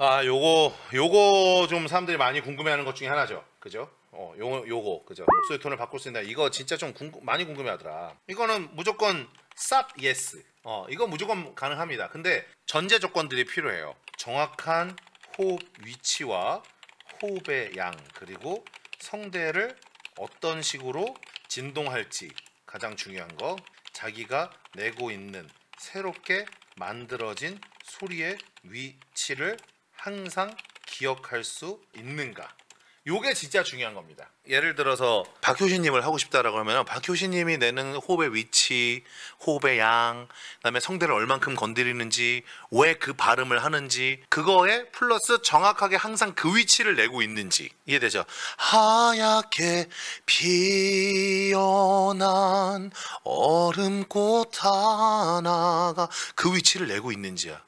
요거 좀 사람들이 많이 궁금해하는 것 중에 하나죠. 그죠? 요거 그죠? 목소리 톤을 바꿀 수 있다. 이거 진짜 좀 많이 궁금해하더라. 이거는 무조건 쌉 예스. 이거 무조건 가능합니다. 근데 전제 조건들이 필요해요. 정확한 호흡 위치와 호흡의 양, 그리고 성대를 어떤 식으로 진동할지, 가장 중요한 거, 자기가 내고 있는 새롭게 만들어진 소리의 위치를 항상 기억할 수 있는가. 요게 진짜 중요한 겁니다. 예를 들어서 박효신님을 하고 싶다라고 하면 박효신님이 내는 호흡의 위치, 호흡의 양, 그다음에 성대를 얼만큼 건드리는지, 왜 그 발음을 하는지, 그거에 플러스 정확하게 항상 그 위치를 내고 있는지. 이해되죠? 하얗게 피어난 얼음꽃 하나가 그 위치를 내고 있는지야.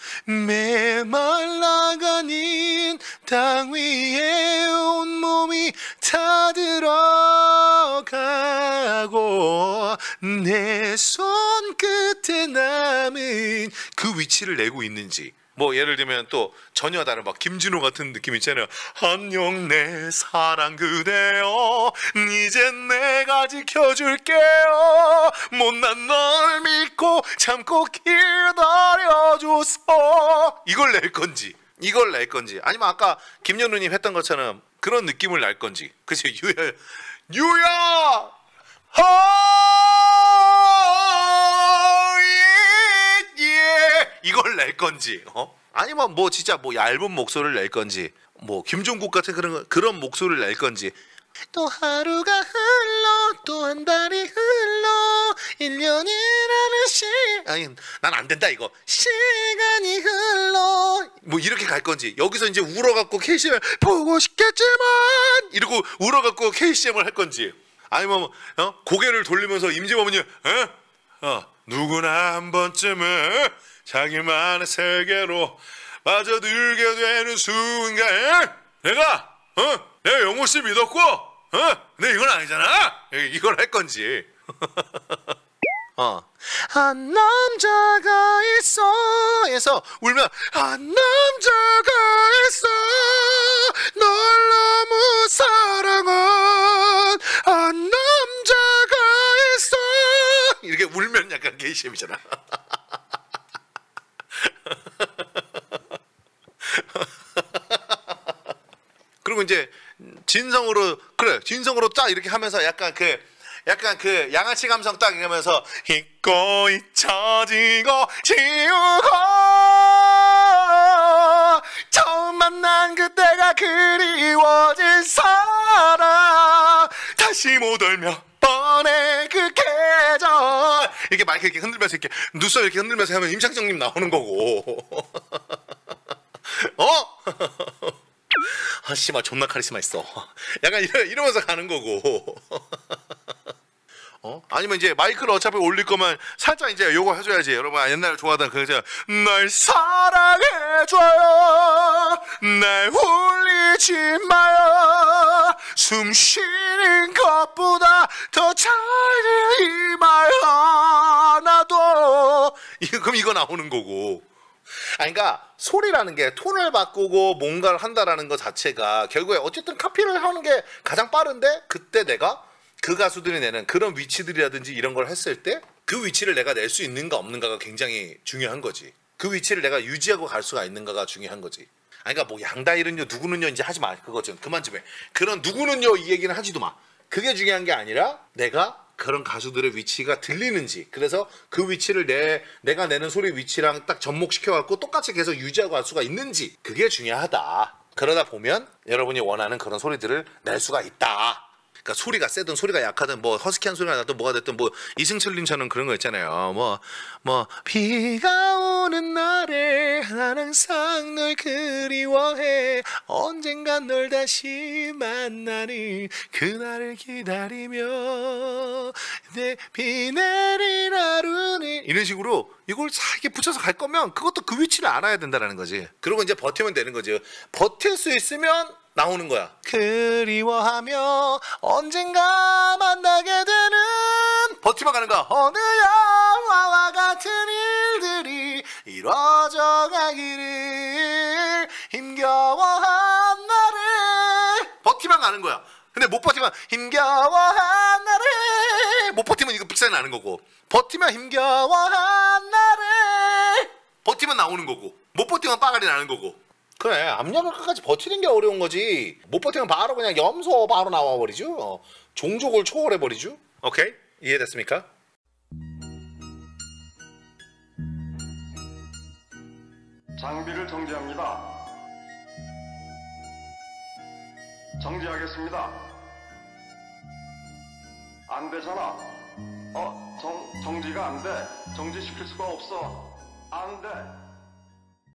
메말라가는 땅 위에 온몸이 다 들어가고 내 손끝에 남은 그 위치를 내고 있는지. 뭐 예를 들면 또 전혀 다른 막 김진호 같은 느낌 있잖아요. 안녕 내 사랑 그대여, 이젠 내가 지켜줄게요. 못난 널 믿고 참고 기다려줘서. 이걸 낼 건지, 이걸 낼 건지, 아니면 아까 김연우님 했던 것처럼 그런 느낌을 낼 건지. 그치? 유야 이걸 낼 건지, 아니면 뭐 진짜 뭐 얇은 목소리를 낼 건지, 뭐 김종국 같은 그런 목소리를 낼 건지. 또 하루가 흘러 또 한 달이 흘러 1년이라는 아니 난 안 된다 이거. 시간이 흘러 뭐 이렇게 갈 건지, 여기서 이제 울어갖고 KCM을 보고 싶겠지만 이러고 울어갖고 KCM을 할 건지, 아니면 고개를 돌리면서 임지범은요 누구나 한 번쯤은 자기만의 세계로 빠져들게 되는 순간 내가 영호씨 믿었고 근데 이건 아니잖아. 이걸 할 건지. 한 남자가 있어 해서 울면 한 남자가 있어 널 너무 사랑한 한 남자가 있어 이렇게 울면 약간 게이심이잖아. 그리고 이제 진성으로 딱 이렇게 하면서 약간 그 양아치 감성 딱 이러면서 잊고 잊혀지고 지우고 처음 만난 그때가 그리워진 사람 다시 못 올 몇 번의 그 계절. 이렇게 마이크 이렇게 흔들면서 이렇게 눈썹 이렇게 흔들면서 하면 임창정님 나오는 거고. 씨발 존나 카리스마 있어. 약간 이러면서 가는 거고. 아니면 이제 마이크를 어차피 올릴 거면 살짝 이제 요거 해줘야지. 여러분 옛날에 좋아하던 그죠? 날 사랑해줘요, 날 울리지 마요, 숨 쉬는 것보다 더 잘되지 마요 나도. 그럼 이거 나오는 거고. 그러니까 소리라는 게 톤을 바꾸고 뭔가를 한다라는 것 자체가 결국에 어쨌든 카피를 하는 게 가장 빠른데, 그때 내가 그 가수들이 내는 그런 위치들이라든지 이런 걸 했을 때 그 위치를 내가 낼 수 있는가 없는가가 굉장히 중요한 거지. 그 위치를 내가 유지하고 갈 수가 있는가가 중요한 거지. 그러니까 뭐 양다일은요 누구는요 이제 하지 마. 그거 좀 그만 좀 해. 그런 누구는요 이 얘기는 하지도 마. 그게 중요한 게 아니라 내가 그런 가수들의 위치가 들리는지, 그래서 그 위치를 내가 내는 소리 위치랑 딱 접목시켜갖고 똑같이 계속 유지하고 갈 수가 있는지, 그게 중요하다. 그러다 보면 여러분이 원하는 그런 소리들을 낼 수가 있다. 그러니까 소리가 세든 소리가 약하든 뭐 허스키한 소리가 나든 뭐가 됐든 뭐 이승철님처럼 그런 거 있잖아요. 뭐 비가 오는 날에 난 항상 널 그리워해, 언젠간 널 다시 만나는 그날을 기다리며 내 비 내린 하루는 이런 식으로 이걸 이렇게 붙여서 갈 거면 그것도 그 위치를 알아야 된다는 거지. 그리고 이제 버티면 되는 거지. 버틸 수 있으면 나오는 거야. 그리워하며 언젠가 만나게 되는, 버티면 가는 거야. 어느 영화와 같은 일들이 이루어져 가기를 나는 거야. 근데 못 버티면 힘겨워한 날에 못 버티면 이거 빅사이 나는 거고, 버티면 힘겨워한 날에 버티면 나오는 거고, 못 버티면 빠가리 나는 거고. 그래, 압력을 끝까지 버티는 게 어려운 거지. 못 버티면 바로 그냥 염소 바로 나와버리죠. 종족을 초월해버리죠. 오케이? 이해됐습니까? 장비를 정지합니다. 정지하겠습니다. 안 되잖아. 정지가 안 돼. 정지시킬 수가 없어. 안 돼.